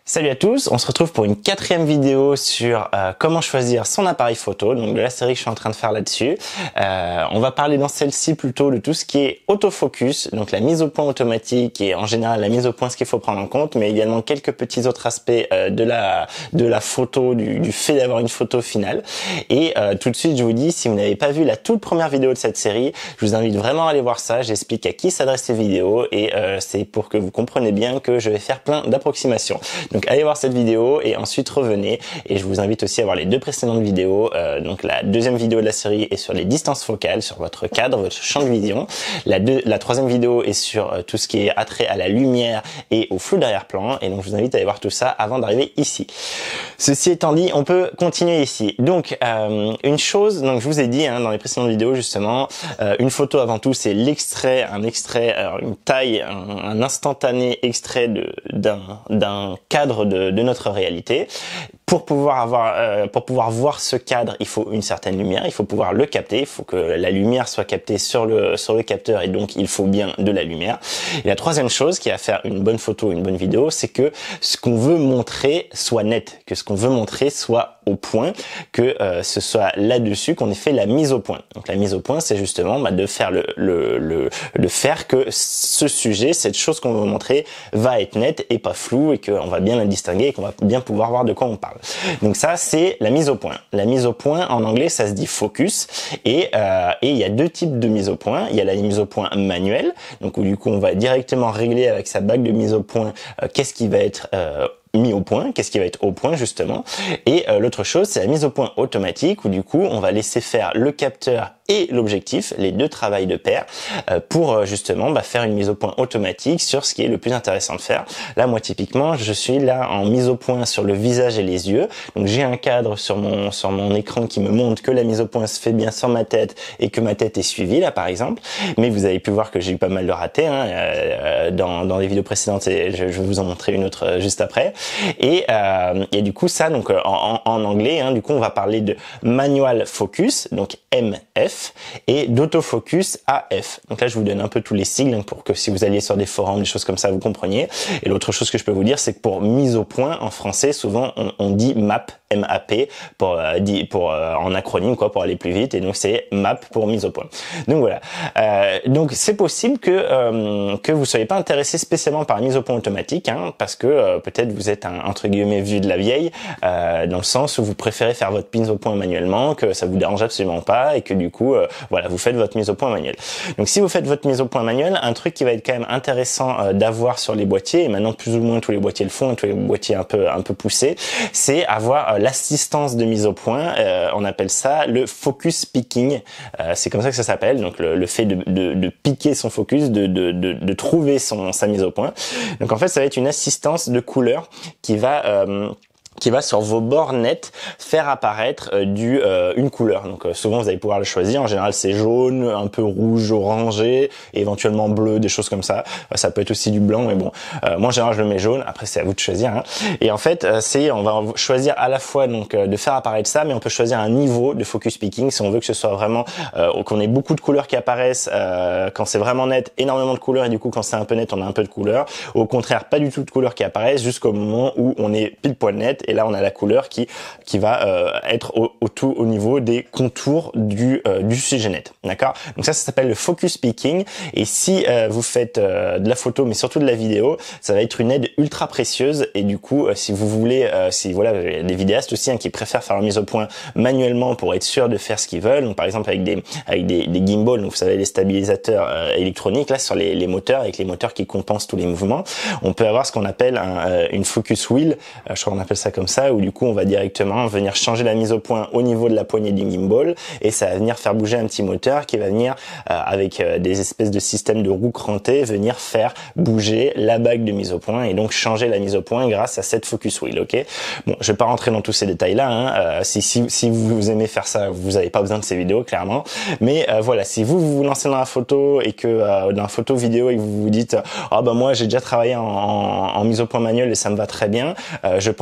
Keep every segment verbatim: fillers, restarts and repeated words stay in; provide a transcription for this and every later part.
Salut à tous, on se retrouve pour une quatrième vidéo sur euh, comment choisir son appareil photo, donc de la série que je suis en train de faire là-dessus. Euh, on va parler dans celle-ci plutôt de tout ce qui est autofocus, donc la mise au point automatique et en général la mise au point, ce qu'il faut prendre en compte, mais également quelques petits autres aspects euh, de la de la photo, du, du fait d'avoir une photo finale. Et euh, tout de suite, je vous dis, si vous n'avez pas vu la toute première vidéo de cette série, je vous invite vraiment à aller voir ça. J'explique à qui s'adressent ces vidéos et euh, c'est pour que vous compreniez bien que je vais faire plein d'approximations. Donc allez voir cette vidéo et ensuite revenez, et je vous invite aussi à voir les deux précédentes vidéos. Euh, donc la deuxième vidéo de la série est sur les distances focales, sur votre cadre, votre champ de vision. La, deux, la troisième vidéo est sur euh, tout ce qui est attrait à la lumière et au flou d'arrière-plan, et donc je vous invite à aller voir tout ça avant d'arriver ici. Ceci étant dit, on peut continuer ici. Donc euh, une chose, donc je vous ai dit hein, dans les précédentes vidéos justement, euh, une photo avant tout c'est l'extrait, un extrait, euh, une taille, un, un instantané extrait de d'un d'un cadre de, de notre réalité. Pour pouvoir avoir, euh, pour pouvoir voir ce cadre, il faut une certaine lumière, il faut pouvoir le capter, il faut que la lumière soit captée sur le sur le capteur, et donc il faut bien de la lumière. Et la troisième chose qui va faire une bonne photo, une bonne vidéo, c'est que ce qu'on veut montrer soit net, que ce qu'on veut montrer soit au point, que euh, ce soit là-dessus qu'on ait fait la mise au point. Donc la mise au point, c'est justement bah, de faire le, le le de faire que ce sujet, cette chose qu'on veut montrer, va être nette et pas floue, et qu'on va bien la distinguer et qu'on va bien pouvoir voir de quoi on parle. Donc ça, c'est la mise au point. La mise au point, en anglais, ça se dit focus. Et euh, et il y a deux types de mise au point. Il y a la mise au point manuelle, donc où du coup, on va directement régler avec sa bague de mise au point euh, qu'est-ce qui va être euh, mis au point, qu'est-ce qui va être au point justement. Et euh, l'autre chose, c'est la mise au point automatique, où du coup, on va laisser faire le capteur et l'objectif, les deux travaillent de pair, euh, pour euh, justement bah, faire une mise au point automatique sur ce qui est le plus intéressant de faire. Là, moi, typiquement, je suis là en mise au point sur le visage et les yeux. Donc, j'ai un cadre sur mon sur mon écran qui me montre que la mise au point se fait bien sur ma tête et que ma tête est suivie, là, par exemple. Mais vous avez pu voir que j'ai eu pas mal de ratés hein, euh, dans dans les vidéos précédentes, et je, je vais vous en montrer une autre euh, juste après. Et euh, et du coup, ça, donc en, en, en anglais, hein, du coup, on va parler de manual focus, donc M F, et d'autofocus A F. Donc là, je vous donne un peu tous les sigles hein, pour que si vous alliez sur des forums, des choses comme ça, vous compreniez. Et l'autre chose que je peux vous dire, c'est que pour mise au point, en français, souvent, on, on dit map, M A P, pour, euh, pour euh, en acronyme, quoi, pour aller plus vite. Et donc, c'est map pour mise au point. Donc voilà. Euh, donc, c'est possible que euh, que vous soyez pas intéressé spécialement par la mise au point automatique, hein, parce que euh, peut-être vous êtes un entre guillemets vieux de la vieille, euh, dans le sens où vous préférez faire votre mise au point manuellement, que ça vous dérange absolument pas, et que du coup, euh, voilà, vous faites votre mise au point manuelle. Donc, si vous faites votre mise au point manuelle, un truc qui va être quand même intéressant euh, d'avoir sur les boîtiers, et maintenant plus ou moins tous les boîtiers le font, tous les boîtiers un peu un peu poussés, c'est avoir euh, l'assistance de mise au point. Euh, on appelle ça le focus picking. Euh, c'est comme ça que ça s'appelle. Donc, le, le fait de, de, de piquer son focus, de, de, de, de trouver son sa mise au point. Donc, en fait, ça va être une assistance de couleur qui va euh, qui va sur vos bords nets faire apparaître euh, du euh, une couleur. Donc euh, souvent vous allez pouvoir le choisir. En général c'est jaune, un peu rouge, orangé, et éventuellement bleu, des choses comme ça. Euh, ça peut être aussi du blanc, mais bon, euh, moi en général je le mets jaune. Après c'est à vous de choisir. Hein. Et en fait euh, c'est on va choisir à la fois donc euh, de faire apparaître ça, mais on peut choisir un niveau de focus picking si on veut que ce soit vraiment euh, qu'on ait beaucoup de couleurs qui apparaissent euh, quand c'est vraiment net, énormément de couleurs, et du coup quand c'est un peu net on a un peu de couleurs. Au contraire pas du tout de couleurs qui apparaissent jusqu'au moment où on est pile poil net. Et là, on a la couleur qui qui va euh, être au, au tout au niveau des contours du euh, du sujet net, d'accord. Donc ça, ça s'appelle le focus picking. Et si euh, vous faites euh, de la photo, mais surtout de la vidéo, ça va être une aide ultra précieuse. Et du coup, euh, si vous voulez, euh, si voilà, il y a des vidéastes aussi hein, qui préfèrent faire la mise au point manuellement pour être sûr de faire ce qu'ils veulent. Donc par exemple avec des avec des, des gimbals, donc vous savez les stabilisateurs euh, électroniques là sur les, les moteurs, avec les moteurs qui compensent tous les mouvements, on peut avoir ce qu'on appelle un, euh, une focus wheel. Euh, je crois qu'on appelle ça comme ça, où du coup on va directement venir changer la mise au point au niveau de la poignée du gimbal, et ça va venir faire bouger un petit moteur qui va venir euh, avec euh, des espèces de systèmes de roues crantées venir faire bouger la bague de mise au point, et donc changer la mise au point grâce à cette focus wheel. Ok, bon, je vais pas rentrer dans tous ces détails là hein. euh, si, si, si vous aimez faire ça, vous avez pas besoin de ces vidéos clairement, mais euh, voilà, si vous vous, vous lancez dans la photo et que euh, dans la photo vidéo et que vous vous dites ah bah moi j'ai déjà travaillé en, en, en mise au point manuel et ça me va très bien, euh, je pense quand même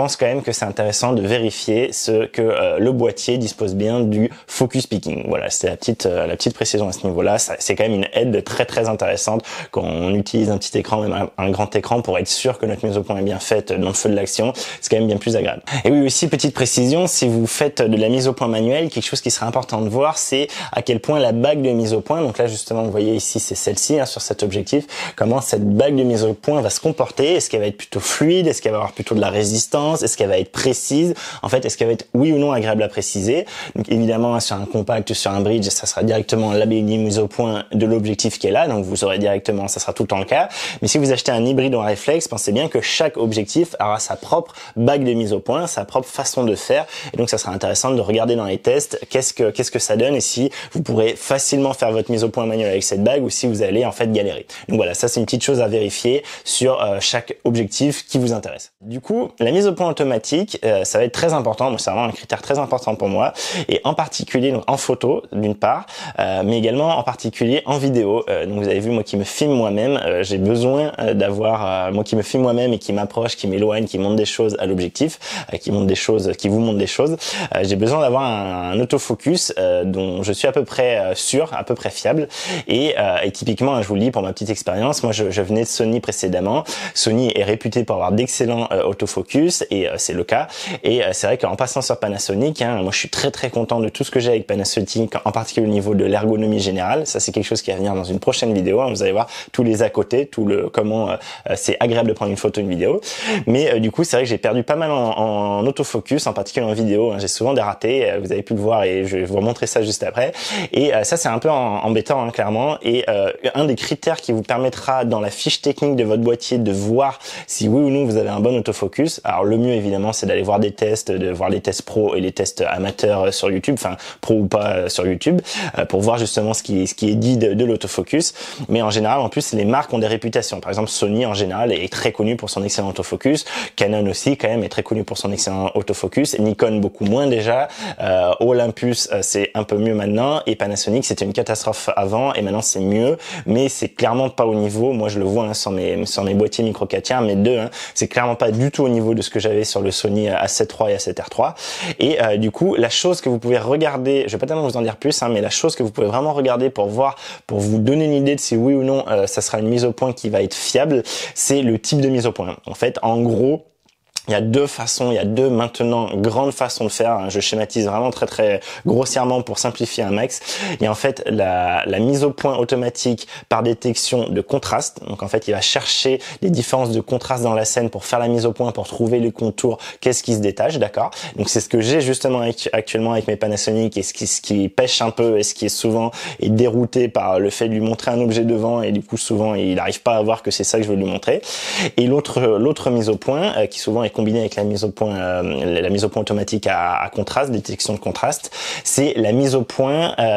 que c'est intéressant de vérifier ce que euh, le boîtier dispose bien du focus picking. Voilà, c'était la petite euh, la petite précision à ce niveau-là. C'est quand même une aide très très intéressante quand on utilise un petit écran, même un, un grand écran, pour être sûr que notre mise au point est bien faite dans le feu de l'action. C'est quand même bien plus agréable. Et oui, aussi petite précision, si vous faites de la mise au point manuelle, quelque chose qui serait important de voir, c'est à quel point la bague de mise au point, donc là justement vous voyez ici c'est celle-ci hein, sur cet objectif, comment cette bague de mise au point va se comporter. Est-ce qu'elle va être plutôt fluide? Est-ce qu'elle va avoir plutôt de la résistance? Est-ce qu'elle va être précise? En fait, est-ce qu'elle va être oui ou non agréable à préciser? Donc évidemment sur un compact, sur un bridge, ça sera directement la bague de mise au point de l'objectif qui est là, donc vous aurez directement, ça sera tout le temps le cas. Mais si vous achetez un hybride ou un réflexe, pensez bien que chaque objectif aura sa propre bague de mise au point, sa propre façon de faire, et donc ça sera intéressant de regarder dans les tests qu'est-ce que qu'est-ce que ça donne et si vous pourrez facilement faire votre mise au point manuelle avec cette bague ou si vous allez en fait galérer. Donc voilà, ça c'est une petite chose à vérifier sur euh, chaque objectif qui vous intéresse. Du coup, la mise au point automatique, euh, ça va être très important. Moi, c'est vraiment un critère très important pour moi, et en particulier donc en photo d'une part, euh, mais également en particulier en vidéo. Euh, donc vous avez vu, moi qui me filme moi-même, euh, j'ai besoin euh, d'avoir euh, moi qui me filme moi-même et qui m'approche, qui m'éloigne, qui montre des choses à l'objectif, euh, qui montre des choses, qui vous montre des choses. Euh, j'ai besoin d'avoir un, un autofocus euh, dont je suis à peu près euh, sûr, à peu près fiable. Et, euh, et typiquement, je vous le dis pour ma petite expérience, moi je, je venais de Sony précédemment. Sony est réputé pour avoir d'excellents euh, autofocus et euh, c'est le cas. Et euh, c'est vrai qu'en passant sur Panasonic, hein, moi je suis très très content de tout ce que j'ai avec Panasonic, en particulier au niveau de l'ergonomie générale. Ça c'est quelque chose qui va venir dans une prochaine vidéo. Hein. Vous allez voir tous les à côté, tout le comment euh, c'est agréable de prendre une photo, une vidéo. Mais euh, du coup, c'est vrai que j'ai perdu pas mal en, en autofocus, en particulier en vidéo. Hein. J'ai souvent des ratés. Euh, vous avez pu le voir et je vais vous montrer ça juste après. Et euh, ça c'est un peu en, embêtant hein, clairement. Et euh, un des critères qui vous permettra dans la fiche technique de votre boîtier de voir si oui ou non vous avez un bon autofocus. Alors le mieux évidemment c'est d'aller voir des tests, de voir les tests pro et les tests amateurs sur YouTube, enfin pro ou pas sur YouTube, euh, pour voir justement ce qui, ce qui est dit de, de l'autofocus. Mais en général en plus les marques ont des réputations. Par exemple Sony en général est très connu pour son excellent autofocus. Canon aussi quand même est très connu pour son excellent autofocus. Nikon beaucoup moins déjà. Euh, Olympus euh, c'est un peu mieux maintenant. Et Panasonic c'était une catastrophe avant et maintenant c'est mieux. Mais c'est clairement pas au niveau. Moi je le vois hein, sur mes sur mes boîtiers micro quatre tiers, mes deux. Hein, c'est clairement pas du tout au niveau de ce que j'avais sur le Sony A sept trois et A sept R trois. Et euh, du coup la chose que vous pouvez regarder, je vais pas tellement vous en dire plus, hein, mais la chose que vous pouvez vraiment regarder pour voir, pour vous donner une idée de si oui ou non euh, ça sera une mise au point qui va être fiable, c'est le type de mise au point. En fait, en gros, il y a deux façons, il y a deux maintenant grandes façons de faire. Je schématise vraiment très très grossièrement pour simplifier un max. Il y a en fait la, la mise au point automatique par détection de contraste. Donc en fait, il va chercher les différences de contraste dans la scène pour faire la mise au point, pour trouver les contours, qu'est-ce qui se détache, d'accord? Donc c'est ce que j'ai justement actuellement avec mes Panasonic et ce qui, ce qui pêche un peu et ce qui est souvent est dérouté par le fait de lui montrer un objet devant et du coup souvent il n'arrive pas à voir que c'est ça que je veux lui montrer. Et l'autre l'autre mise au point euh, qui souvent est combinée avec la mise au point euh, la mise au point automatique à, à contraste, détection de contraste, c'est la mise au point euh,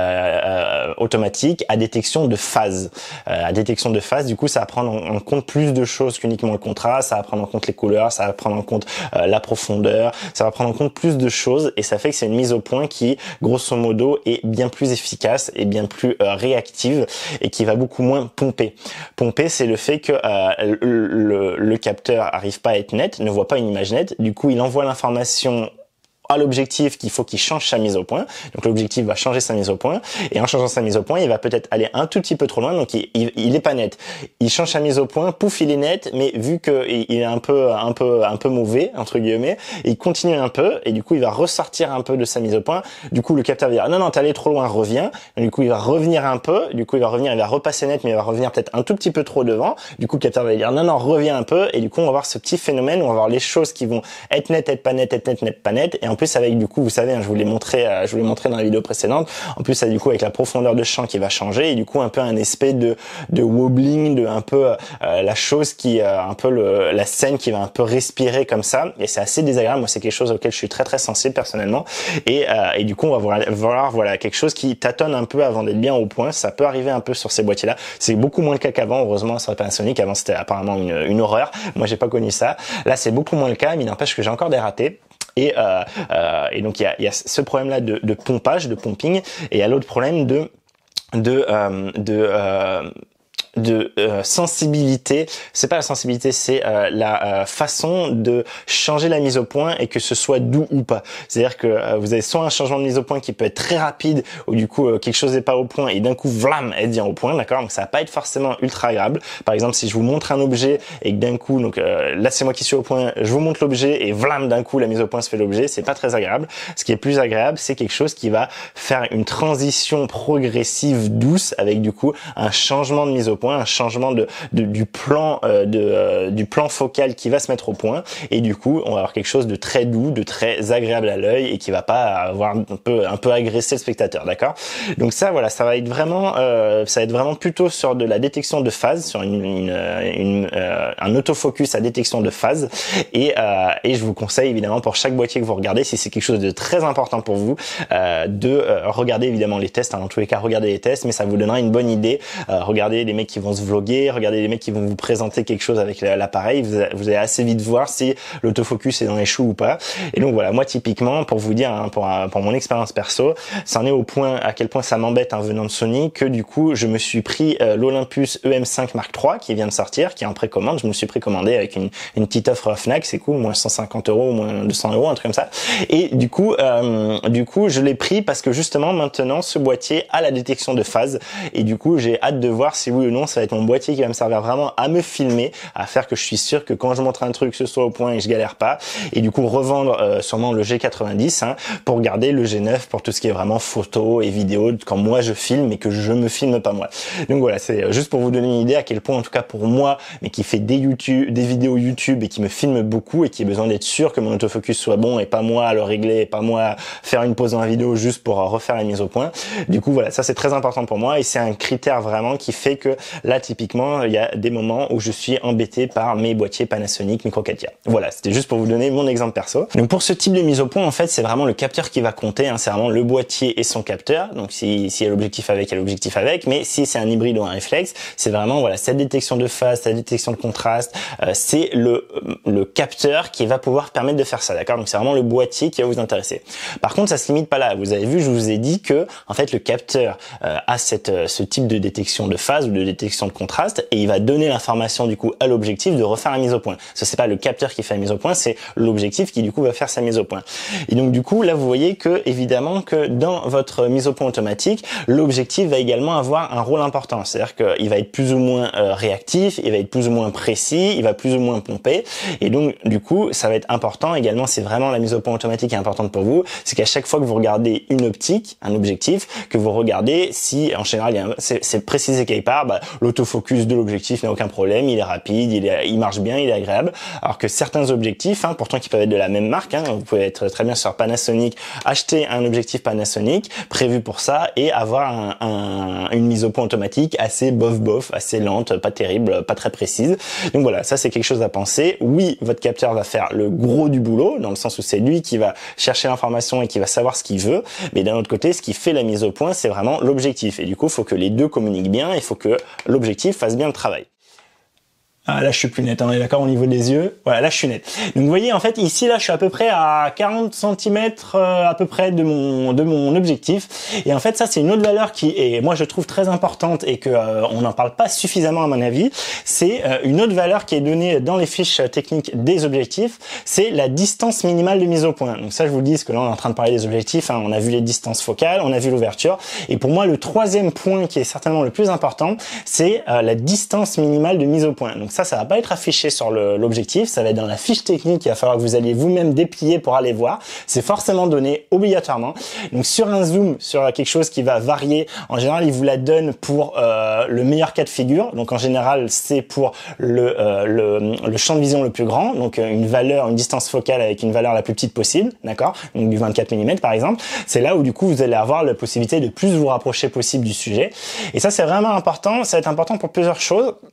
euh, automatique à détection de phase. Euh, à détection de phase, du coup, ça va prendre en, en compte plus de choses qu'uniquement le contraste, ça va prendre en compte les couleurs, ça va prendre en compte euh, la profondeur, ça va prendre en compte plus de choses et ça fait que c'est une mise au point qui, grosso modo, est bien plus efficace et bien plus euh, réactive et qui va beaucoup moins pomper. Pomper, c'est le fait que euh, le, le, le capteur arrive pas à être net, ne voit pas une image nette, du coup il envoie l'information à l'objectif qu'il faut qu'il change sa mise au point. Donc l'objectif va changer sa mise au point et en changeant sa mise au point, il va peut-être aller un tout petit peu trop loin, donc il, il, il est pas net. Il change sa mise au point, pouf, il est net, mais vu que il est un peu un peu un peu mauvais entre guillemets, il continue un peu et du coup il va ressortir un peu de sa mise au point. Du coup le capteur va dire non non, t'es allé trop loin, reviens. Et du coup il va revenir un peu, du coup il va revenir, il va repasser net, mais il va revenir peut-être un tout petit peu trop devant. Du coup le capteur va dire non non, reviens un peu et du coup on va voir ce petit phénomène où on va voir les choses qui vont être nettes, être pas nettes, être nettes, net, pas nettes. Et en plus avec du coup vous savez hein, je vous l'ai montré euh, je vous l'ai montré dans la vidéo précédente, en plus ça du coup avec la profondeur de champ qui va changer et du coup un peu un aspect de de wobbling, de un peu euh, la chose qui euh, un peu le la scène qui va un peu respirer comme ça et c'est assez désagréable. Moi c'est quelque chose auquel je suis très très sensible personnellement et euh, et du coup on va voir, voir voilà quelque chose qui tâtonne un peu avant d'être bien au point. Ça peut arriver un peu sur ces boîtiers là, c'est beaucoup moins le cas qu'avant, heureusement sur la Panasonic. Avant c'était apparemment une, une horreur, moi j'ai pas connu ça, là c'est beaucoup moins le cas, mais il n'empêche que j'ai encore des ratés. Et, euh, euh, et donc il y a, y a ce problème-là de, de pompage, de pumping, et il y a l'autre problème de de euh, de euh, de euh, sensibilité, c'est pas la sensibilité, c'est euh, la euh, façon de changer la mise au point et que ce soit doux ou pas. C'est-à-dire que euh, vous avez soit un changement de mise au point qui peut être très rapide, ou du coup euh, quelque chose n'est pas au point et d'un coup vlam, elle devient au point, d'accord? Donc ça va pas être forcément ultra agréable. Par exemple, si je vous montre un objet et que d'un coup, donc euh, là c'est moi qui suis au point, je vous montre l'objet et vlam, d'un coup la mise au point se fait l'objet, c'est pas très agréable. Ce qui est plus agréable, c'est quelque chose qui va faire une transition progressive douce avec du coup un changement de mise au point, un changement de, de du plan euh, de euh, du plan focal qui va se mettre au point, et du coup on va avoir quelque chose de très doux, de très agréable à l'œil et qui va pas avoir un peu un peu agresser le spectateur, d'accord? Donc ça voilà, ça va être vraiment euh, ça va être vraiment plutôt sur de la détection de phase, sur une, une, une euh, un autofocus à détection de phase, et euh, et je vous conseille évidemment pour chaque boîtier que vous regardez, si c'est quelque chose de très important pour vous, euh, de euh, regarder évidemment les tests, hein, dans tous les cas regardez les tests, mais ça vous donnera une bonne idée. Euh, regardez les mecs qui vont se vlogger, regardez les mecs qui vont vous présenter quelque chose avec l'appareil, vous, vous allez assez vite voir si l'autofocus est dans les choux ou pas. Et donc voilà, moi typiquement, pour vous dire, hein, pour, pour mon expérience perso, ça en est au point à quel point ça m'embête, hein, venant de Sony, que du coup je me suis pris euh, l'Olympus E M cinq Mark trois qui vient de sortir, qui est en précommande. Je me le suis précommandé avec une, une petite offre Fnac, c'est cool, moins cent cinquante euros, moins deux cents euros, un truc comme ça. Et du coup, euh, du coup, je l'ai pris parce que justement maintenant ce boîtier a la détection de phase, et du coup j'ai hâte de voir si oui ou non ça va être mon boîtier qui va me servir vraiment à me filmer, à faire que je suis sûr que quand je montre un truc ce soit au point et je galère pas, et du coup revendre euh, sûrement le G quatre-vingt-dix, hein, pour garder le G neuf pour tout ce qui est vraiment photo et vidéo quand moi je filme et que je me filme pas moi. Donc voilà, c'est juste pour vous donner une idée à quel point, en tout cas pour moi, mais qui fait des YouTube, des vidéos YouTube et qui me filme beaucoup et qui a besoin d'être sûr que mon autofocus soit bon et pas moi à le régler et pas moi à faire une pause dans la vidéo juste pour refaire la mise au point. Du coup voilà, ça c'est très important pour moi et c'est un critère vraiment qui fait que là typiquement il y a des moments où je suis embêté par mes boîtiers Panasonic Micro quatre K. Voilà, c'était juste pour vous donner mon exemple perso. Donc pour ce type de mise au point, en fait c'est vraiment le capteur qui va compter, hein, c'est vraiment le boîtier et son capteur. Donc si, si il y a l'objectif avec, il y a l'objectif avec, mais si c'est un hybride ou un réflexe, c'est vraiment voilà cette détection de phase, cette détection de contraste, euh, c'est le, le capteur qui va pouvoir permettre de faire ça, d'accord? Donc c'est vraiment le boîtier qui va vous intéresser. Par contre ça se limite pas là, vous avez vu, je vous ai dit que en fait le capteur euh, a cette, euh, ce type de détection de phase ou de détection de contraste, et il va donner l'information du coup à l'objectif de refaire la mise au point. Ce c'est pas le capteur qui fait la mise au point, c'est l'objectif qui du coup va faire sa mise au point. Et donc du coup là vous voyez que évidemment que dans votre mise au point automatique, l'objectif va également avoir un rôle important, c'est-à-dire qu'il va être plus ou moins euh, réactif, il va être plus ou moins précis, il va plus ou moins pomper, et donc du coup ça va être important également, c'est vraiment la mise au point automatique qui est importante pour vous, c'est qu'à chaque fois que vous regardez une optique, un objectif, que vous regardez si en général c'est précisé quelque part, bah, l'autofocus de l'objectif n'a aucun problème, il est rapide, il, est, il marche bien, il est agréable, alors que certains objectifs, hein, pourtant qui peuvent être de la même marque, hein, vous pouvez être très bien sur Panasonic, acheter un objectif Panasonic prévu pour ça et avoir un, un, une mise au point automatique assez bof bof, assez lente, pas terrible, pas très précise. Donc voilà, ça c'est quelque chose à penser. Oui, votre capteur va faire le gros du boulot, dans le sens où c'est lui qui va chercher l'information et qui va savoir ce qu'il veut, mais d'un autre côté, ce qui fait la mise au point, c'est vraiment l'objectif. Et du coup, il faut que les deux communiquent bien, il faut que l'objectif fasse bien le travail. Ah, là je suis plus net, hein, on est d'accord au niveau des yeux. Voilà, là je suis net. Donc vous voyez en fait ici là je suis à peu près à quarante centimètres euh, à peu près de mon de mon objectif. Et en fait ça c'est une autre valeur qui est moi je trouve très importante et que euh, on n'en parle pas suffisamment à mon avis. C'est euh, une autre valeur qui est donnée dans les fiches techniques des objectifs, c'est la distance minimale de mise au point. Donc ça je vous le dis parce que là on est en train de parler des objectifs, hein, on a vu les distances focales, on a vu l'ouverture. Et pour moi le troisième point qui est certainement le plus important, c'est euh, la distance minimale de mise au point. Donc ça, ça va pas être affiché sur l'objectif, ça va être dans la fiche technique, il va falloir que vous alliez vous-même déplier pour aller voir. C'est forcément donné obligatoirement. Donc sur un zoom, sur quelque chose qui va varier, en général, il vous la donne pour euh, le meilleur cas de figure. Donc en général, c'est pour le, euh, le, le champ de vision le plus grand, donc une valeur, une distance focale avec une valeur la plus petite possible, d'accord? Donc du vingt-quatre millimètres par exemple. C'est là où du coup, vous allez avoir la possibilité de plus vous rapprocher possible du sujet. Et ça, c'est vraiment important. Ça va être important pour plusieurs choses.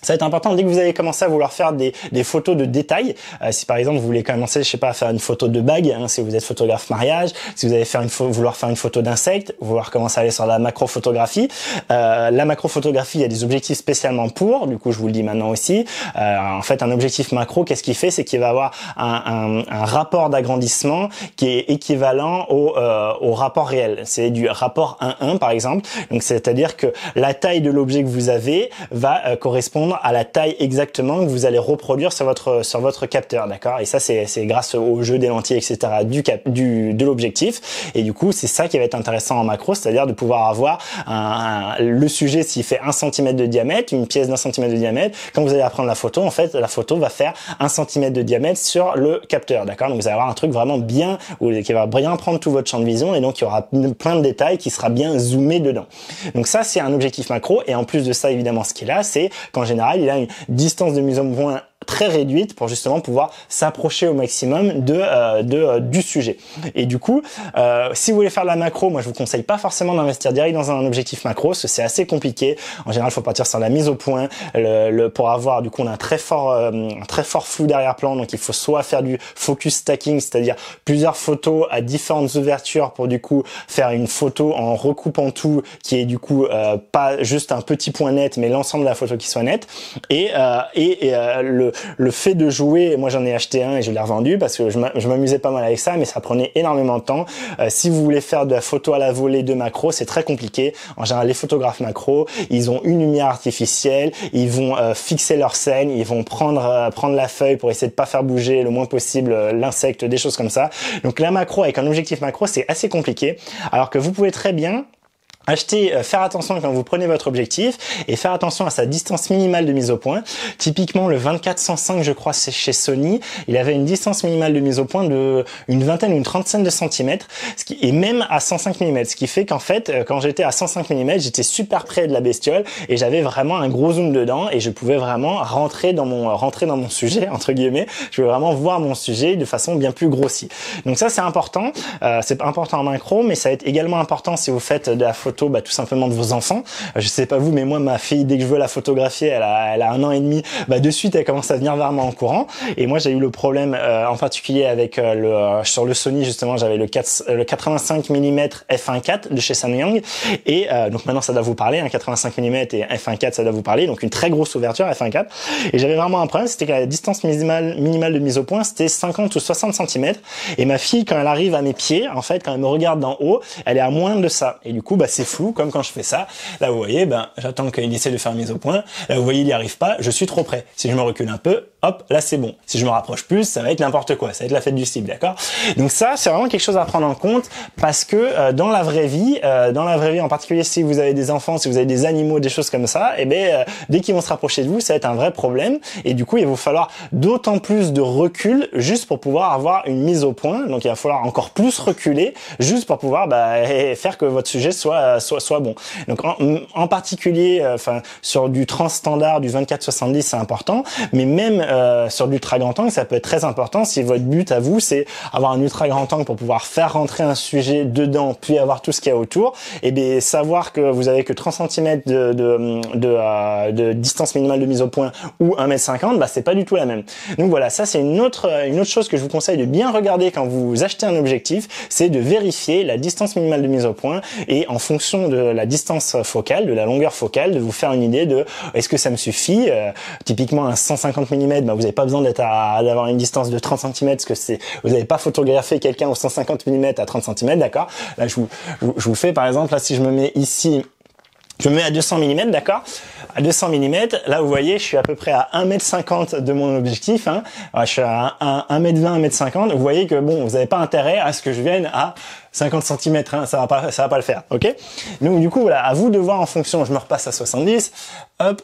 Ça va être important dès que vous allez commencer à vouloir faire des, des photos de détails. Euh, si par exemple vous voulez commencer, je sais pas, à faire une photo de bague, hein, si vous êtes photographe mariage, si vous allez faire une vouloir faire une photo d'insecte, vouloir commencer à aller sur la macrophotographie. Euh, la macrophotographie, il y a des objectifs spécialement pour. Du coup, je vous le dis maintenant aussi. Euh, en fait, un objectif macro, qu'est-ce qu'il fait? C'est qu'il va avoir un, un, un rapport d'agrandissement qui est équivalent au, euh, au rapport réel. C'est du rapport un un par exemple. Donc, c'est-à-dire que la taille de l'objet que vous avez va euh, correspondre à la taille exactement que vous allez reproduire sur votre sur votre capteur, d'accord? Et ça c'est c'est grâce au jeu des lentilles, et cetera du cap du de l'objectif. Et du coup c'est ça qui va être intéressant en macro, c'est-à-dire de pouvoir avoir un, un, le sujet s'il fait un centimètre de diamètre, une pièce d'un centimètre de diamètre. Quand vous allez prendre la photo, en fait la photo va faire un centimètre de diamètre sur le capteur, d'accord? Donc vous allez avoir un truc vraiment bien où, qui va bien prendre tout votre champ de vision et donc il y aura plein de détails qui sera bien zoomé dedans. Donc ça c'est un objectif macro. Et en plus de ça évidemment ce qu'il a, c'est qu'en général il a une distance de mise au point très réduite pour justement pouvoir s'approcher au maximum de, euh, de euh, du sujet. Et du coup, euh, si vous voulez faire de la macro, moi je vous conseille pas forcément d'investir direct dans un objectif macro, parce que c'est assez compliqué. En général, il faut partir sur la mise au point. Le, le, pour avoir, du coup, on a un très fort, euh, un très fort flou derrière-plan, donc il faut soit faire du focus stacking, c'est-à-dire plusieurs photos à différentes ouvertures pour du coup faire une photo en recoupant tout, qui est du coup euh, pas juste un petit point net, mais l'ensemble de la photo qui soit nette. Et euh, et, et euh, le le fait de jouer, moi j'en ai acheté un et je l'ai revendu parce que je m'amusais pas mal avec ça, mais ça prenait énormément de temps. Euh, si vous voulez faire de la photo à la volée de macro, c'est très compliqué. En général, les photographes macro, ils ont une lumière artificielle, ils vont euh, fixer leur scène, ils vont prendre euh, prendre la feuille pour essayer de pas faire bouger le moins possible euh, l'insecte, des choses comme ça. Donc la macro avec un objectif macro, c'est assez compliqué. Alors que vous pouvez très bien acheter, euh, faire attention quand vous prenez votre objectif et faire attention à sa distance minimale de mise au point. Typiquement le vingt-quatre cent cinq, je crois, c'est chez Sony, il avait une distance minimale de mise au point de une vingtaine ou une trentaine de centimètres, ce qui est même à cent cinq millimètres, ce qui fait qu'en fait, quand j'étais à cent cinq millimètres, j'étais super près de la bestiole et j'avais vraiment un gros zoom dedans et je pouvais vraiment rentrer dans mon rentrer dans mon sujet entre guillemets. Je pouvais vraiment voir mon sujet de façon bien plus grossie. Donc ça c'est important, euh, c'est important en macro, mais ça va être également important si vous faites de la photo Bah, tout simplement de vos enfants. Je sais pas vous, mais moi ma fille, dès que je veux la photographier, elle a, elle a un an et demi, bah de suite elle commence à venir vers moi en courant. Et moi j'ai eu le problème euh, en particulier avec euh, le euh, sur le Sony justement, j'avais le, le quatre-vingt-cinq millimètres f un point quatre de chez Samyang et euh, donc maintenant ça doit vous parler, hein, quatre-vingt-cinq millimètres et f un point quatre ça doit vous parler, donc une très grosse ouverture f un point quatre. Et j'avais vraiment un problème, c'était que la distance minimale minimale de mise au point c'était cinquante ou soixante centimètres et ma fille quand elle arrive à mes pieds, en fait quand elle me regarde d'en haut, elle est à moins de ça et du coup bah c'est flou, comme quand je fais ça. Là, vous voyez, ben, j'attends qu'il essaie de faire mise au point. Là, vous voyez, il n'y arrive pas. Je suis trop près. Si je me recule un peu, hop, là, c'est bon. Si je me rapproche plus, ça va être n'importe quoi. Ça va être la fête du slip, d'accord? Donc ça, c'est vraiment quelque chose à prendre en compte parce que euh, dans la vraie vie, euh, dans la vraie vie, en particulier si vous avez des enfants, si vous avez des animaux, des choses comme ça, eh ben, euh, dès qu'ils vont se rapprocher de vous, ça va être un vrai problème. Et du coup, il va vous falloir d'autant plus de recul juste pour pouvoir avoir une mise au point. Donc, il va falloir encore plus reculer juste pour pouvoir bah, faire que votre sujet soit soit soit bon. Donc en, en particulier, enfin euh, sur du trans standard, du vingt-quatre soixante-dix, c'est important, mais même euh, sur du ultra grand angle, ça peut être très important si votre but à vous c'est avoir un ultra grand angle pour pouvoir faire rentrer un sujet dedans, puis avoir tout ce qu'il y a autour. Et bien savoir que vous avez que trente centimètres de de, de, euh, de distance minimale de mise au point ou un mètre cinquante, bah c'est pas du tout la même. Donc voilà, ça c'est une autre une autre chose que je vous conseille de bien regarder quand vous achetez un objectif, c'est de vérifier la distance minimale de mise au point et en fonction de la distance focale, de la longueur focale, de vous faire une idée de est-ce que ça me suffit. Euh, typiquement un cent cinquante millimètres, bah, vous n'avez pas besoin d'être à, d'avoir une distance de trente centimètres parce que c'est vous n'avez pas photographié quelqu'un au cent cinquante millimètres à trente centimètres, d'accord? Là je vous, je vous fais par exemple, là si je me mets ici, je me mets à deux cents millimètres, d'accord? À deux cents millimètres, là vous voyez, je suis à peu près à un mètre cinquante de mon objectif, hein. Alors, je suis à un mètre vingt, un mètre cinquante. Vous voyez que bon, vous n'avez pas intérêt à ce que je vienne à cinquante centimètres, hein. Ça va pas, ça va pas le faire, ok? Donc du coup, voilà, à vous de voir en fonction. Je me repasse à soixante-dix, hop.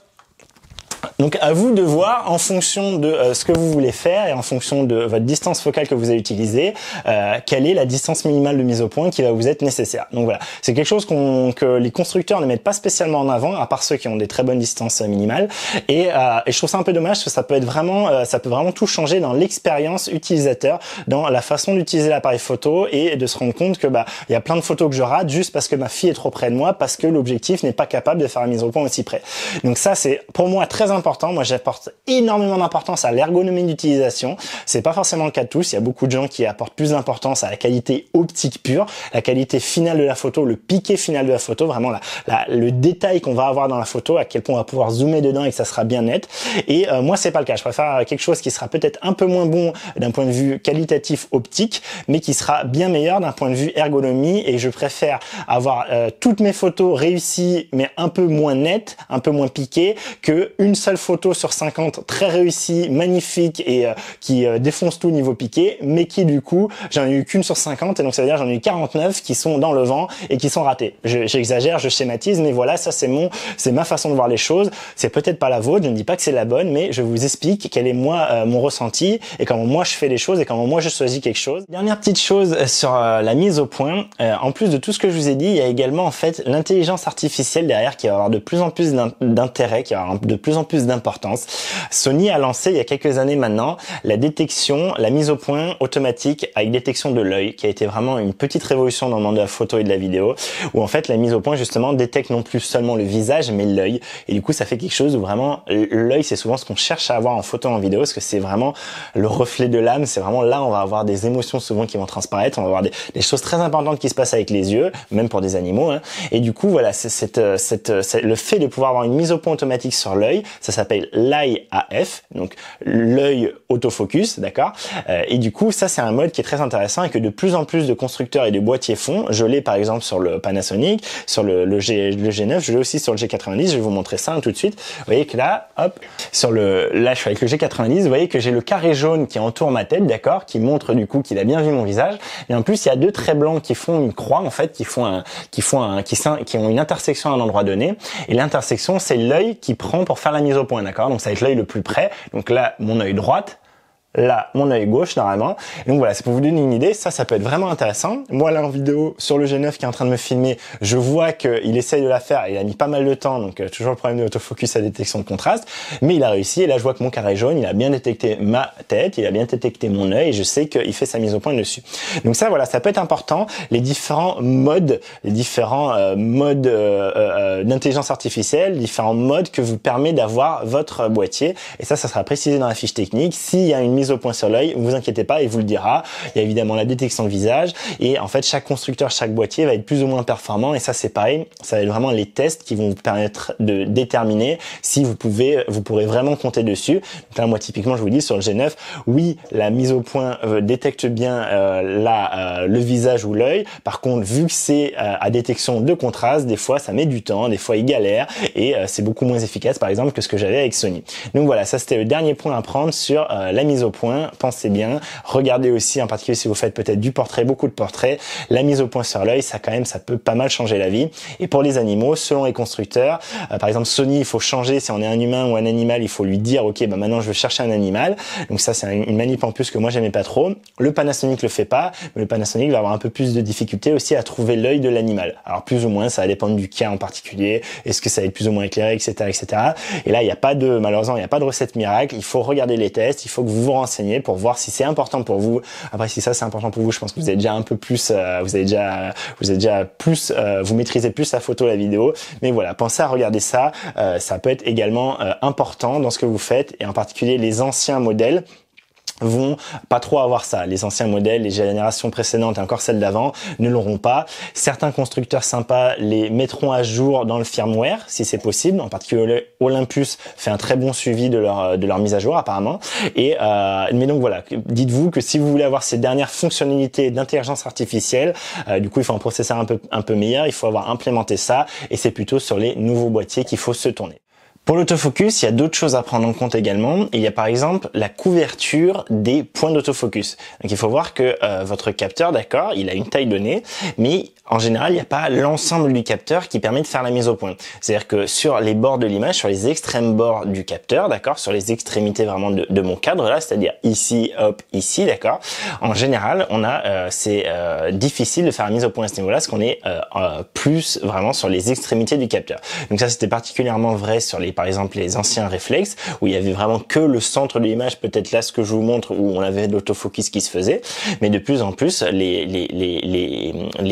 Donc à vous de voir en fonction de euh, ce que vous voulez faire et en fonction de votre distance focale que vous avez utilisée, euh, quelle est la distance minimale de mise au point qui va vous être nécessaire. Donc voilà, c'est quelque chose qu'on, que les constructeurs ne mettent pas spécialement en avant, à part ceux qui ont des très bonnes distances minimales. Et, euh, et je trouve ça un peu dommage parce que ça peut être vraiment, euh, ça peut vraiment tout changer dans l'expérience utilisateur, dans la façon d'utiliser l'appareil photo et de se rendre compte que bah il y a plein de photos que je rate juste parce que ma fille est trop près de moi, parce que l'objectif n'est pas capable de faire la mise au point aussi près. Donc ça c'est pour moi très très important. Moi, j'apporte énormément d'importance à l'ergonomie d'utilisation. C'est pas forcément le cas de tous. Il y a beaucoup de gens qui apportent plus d'importance à la qualité optique pure, la qualité finale de la photo, le piqué final de la photo, vraiment la, la, le détail qu'on va avoir dans la photo, à quel point on va pouvoir zoomer dedans et que ça sera bien net. Et euh, moi, c'est pas le cas. Je préfère quelque chose qui sera peut-être un peu moins bon d'un point de vue qualitatif optique, mais qui sera bien meilleur d'un point de vue ergonomie. Et je préfère avoir euh, toutes mes photos réussies, mais un peu moins nettes, un peu moins piquées, que une seule photo sur cinquante très réussie, magnifique et euh, qui euh, défonce tout niveau piqué, mais qui du coup, j'en ai eu qu'une sur cinquante, et donc ça veut dire j'en ai eu quarante-neuf qui sont dans le vent et qui sont ratés. Je, j'exagère, je schématise, mais voilà, ça c'est mon, c'est ma façon de voir les choses. C'est peut-être pas la vôtre, je ne dis pas que c'est la bonne, mais je vous explique quel est moi euh, mon ressenti et comment moi je fais les choses et comment moi je choisis quelque chose. Dernière petite chose sur euh, la mise au point, euh, en plus de tout ce que je vous ai dit, il y a également en fait l'intelligence artificielle derrière qui va avoir de plus en plus d'intérêt, qui va avoir de plus en plus d'importance. Sony a lancé il y a quelques années maintenant la détection, la mise au point automatique avec détection de l'œil, qui a été vraiment une petite révolution dans le monde de la photo et de la vidéo, où en fait la mise au point justement détecte non plus seulement le visage mais l'œil, et du coup ça fait quelque chose où vraiment l'œil, c'est souvent ce qu'on cherche à avoir en photo, en vidéo, parce que c'est vraiment le reflet de l'âme, c'est vraiment là on va avoir des émotions souvent qui vont transparaître, on va avoir des, des choses très importantes qui se passent avec les yeux, même pour des animaux, hein. Et du coup voilà, c'est cette, cette, cette, le fait de pouvoir avoir une mise au point automatique sur l'œil, ça s'appelle l'Eye A F, donc l'œil autofocus, d'accord, euh, et du coup ça c'est un mode qui est très intéressant et que de plus en plus de constructeurs et de boîtiers font. Je l'ai par exemple sur le Panasonic, sur le, le, G, le G neuf, je l'ai aussi sur le G quatre-vingt-dix, je vais vous montrer ça hein, tout de suite. Vous voyez que là, hop, sur le, là je suis avec le G quatre-vingt-dix, vous voyez que j'ai le carré jaune qui entoure ma tête, d'accord, qui montre du coup qu'il a bien vu mon visage, et en plus il y a deux traits blancs qui font une croix en fait, qui font un, qui font un, qui, qui ont une intersection à un endroit donné, et l'intersection c'est l'œil qui prend pour faire la mise au point, d'accord, donc ça va être l'œil le plus près, donc là mon œil droite, là mon œil gauche normalement. Et donc voilà, c'est pour vous donner une idée, ça ça peut être vraiment intéressant. Moi là en vidéo sur le G neuf qui est en train de me filmer, je vois qu'il essaye de la faire, il a mis pas mal de temps, donc euh, toujours le problème de l'autofocus à détection de contraste, mais il a réussi, et là je vois que mon carré jaune, il a bien détecté ma tête, il a bien détecté mon œil, et je sais qu'il fait sa mise au point dessus. Donc ça voilà, ça peut être important, les différents modes, les différents euh, modes euh, euh, d'intelligence artificielle, différents modes que vous permet d'avoir votre boîtier, et ça ça sera précisé dans la fiche technique. S'il y a une mise au point sur l'œil, vous inquiétez pas, il vous le dira. Il y a évidemment la détection de visage, et en fait chaque constructeur, chaque boîtier va être plus ou moins performant, et ça c'est pareil, ça va être vraiment les tests qui vont vous permettre de déterminer si vous pouvez, vous pourrez vraiment compter dessus. Donc là moi typiquement je vous dis sur le G neuf, oui la mise au point euh, détecte bien euh, la, euh, le visage ou l'œil, par contre vu que c'est euh, à détection de contraste, des fois ça met du temps, des fois il galère, et euh, c'est beaucoup moins efficace par exemple que ce que j'avais avec Sony. Donc voilà, ça c'était le dernier point à prendre sur euh, la mise au point. Pensez bien, regardez aussi en particulier si vous faites peut-être du portrait, beaucoup de portraits, la mise au point sur l'œil, ça quand même ça peut pas mal changer la vie. Et pour les animaux, selon les constructeurs, euh, par exemple Sony, il faut changer, si on est un humain ou un animal, il faut lui dire ok bah maintenant je veux chercher un animal, donc ça c'est une manip en plus que moi j'aimais pas trop. Le Panasonic le fait pas, mais le Panasonic va avoir un peu plus de difficulté aussi à trouver l'œil de l'animal. Alors plus ou moins, ça va dépendre du cas en particulier, est-ce que ça va être plus ou moins éclairé, etc, etc. Et là il n'y a pas de, malheureusement il n'y a pas de recette miracle, il faut regarder les tests, il faut que vous vous renseignez pour voir si c'est important pour vous. Après si ça c'est important pour vous, je pense que vous êtes déjà un peu plus, euh, vous avez déjà, vous êtes déjà plus, euh, vous maîtrisez plus la photo, la vidéo. Mais voilà, pensez à regarder ça. Euh, ça peut être également euh, important dans ce que vous faites, et en particulier les anciens modèles vont pas trop avoir ça. Les anciens modèles, les générations précédentes et encore celles d'avant ne l'auront pas. Certains constructeurs sympas les mettront à jour dans le firmware si c'est possible. En particulier Olympus fait un très bon suivi de leur de leur mise à jour apparemment. Et euh, mais donc voilà, dites-vous que si vous voulez avoir ces dernières fonctionnalités d'intelligence artificielle, euh, du coup il faut un processeur un peu un peu meilleur, il faut avoir implémenté ça, et c'est plutôt sur les nouveaux boîtiers qu'il faut se tourner. Pour l'autofocus, il y a d'autres choses à prendre en compte également. Il y a par exemple la couverture des points d'autofocus. Donc il faut voir que euh, votre capteur, d'accord, il a une taille donnée, mais en général, il n'y a pas l'ensemble du capteur qui permet de faire la mise au point. C'est-à-dire que sur les bords de l'image, sur les extrêmes bords du capteur, d'accord, sur les extrémités vraiment de, de mon cadre là, c'est-à-dire ici, hop, ici, d'accord. En général, on a, euh, c'est euh, difficile de faire la mise au point à ce niveau-là, parce qu'on est euh, euh, plus vraiment sur les extrémités du capteur. Donc ça, c'était particulièrement vrai sur les, par exemple, les anciens réflexes où il y avait vraiment que le centre de l'image, peut-être là ce que je vous montre où on avait de l'autofocus qui se faisait, mais de plus en plus les les les les, les surfaces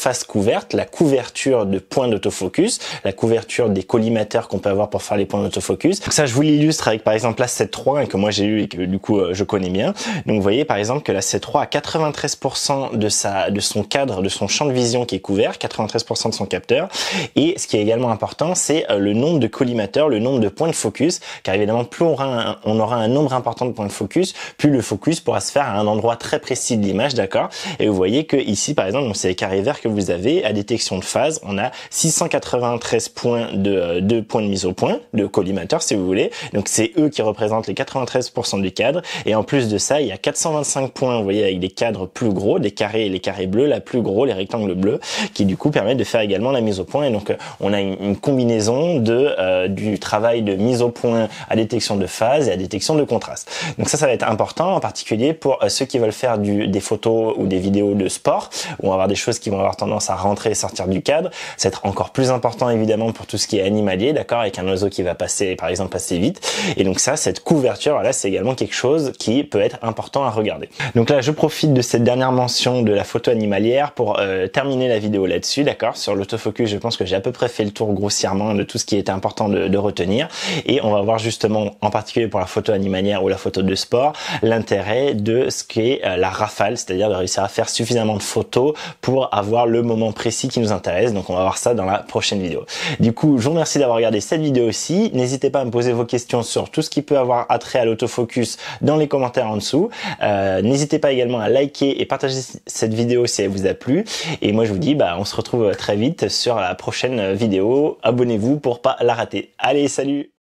surface couverte, la couverture de points d'autofocus, la couverture des collimateurs qu'on peut avoir pour faire les points d'autofocus. Donc ça, je vous l'illustre avec par exemple la sept trois hein, que moi j'ai eu et que du coup euh, je connais bien. Donc vous voyez par exemple que la sept trois a quatre-vingt-treize pour cent de sa, de son cadre, de son champ de vision qui est couvert, quatre-vingt-treize pour cent de son capteur. Et ce qui est également important, c'est euh, le nombre de collimateurs, le nombre de points de focus, car évidemment plus on aura un, on aura un nombre important de points de focus, plus le focus pourra se faire à un endroit très précis de l'image, d'accord? Et vous voyez que ici par exemple, donc c'est les carrés verts que vous avez à détection de phase, on a six cent quatre-vingt-treize points de, de points de mise au point, de collimateurs si vous voulez. Donc c'est eux qui représentent les quatre-vingt-treize pour cent du cadre. Et en plus de ça, il y a quatre cent vingt-cinq points, vous voyez, avec des cadres plus gros, des carrés, les carrés bleus, là plus gros, les rectangles bleus, qui du coup permettent de faire également la mise au point. Et donc on a une, une combinaison de euh, du travail de mise au point à détection de phase et à détection de contraste. Donc ça, ça va être important, en particulier pour euh, ceux qui veulent faire du, des photos ou des vidéos de sport, où on va avoir des choses qui vont avoir tendance à rentrer et sortir du cadre. Ça va être encore plus important évidemment pour tout ce qui est animalier, d'accord, avec un oiseau qui va passer, par exemple, assez vite. Et donc ça, cette couverture, voilà, c'est également quelque chose qui peut être important à regarder. Donc là, je profite de cette dernière mention de la photo animalière pour euh, terminer la vidéo là-dessus, d'accord. Sur l'autofocus, je pense que j'ai à peu près fait le tour grossièrement de tout ce qui était important de, de retenir. Et on va voir justement, en particulier pour la photo animalière ou la photo de sport, l'intérêt de ce qui est euh, la rafale, c'est-à-dire de réussir à faire suffisamment de photos pour avoir le moment précis qui nous intéresse. Donc on va voir ça dans la prochaine vidéo. Du coup, je vous remercie d'avoir regardé cette vidéo aussi. N'hésitez pas à me poser vos questions sur tout ce qui peut avoir attrait à l'autofocus dans les commentaires en dessous. Euh, n'hésitez pas également à liker et partager cette vidéo si elle vous a plu. Et moi je vous dis, bah, on se retrouve très vite sur la prochaine vidéo. Abonnez-vous pour pas la rater. Allez, salut!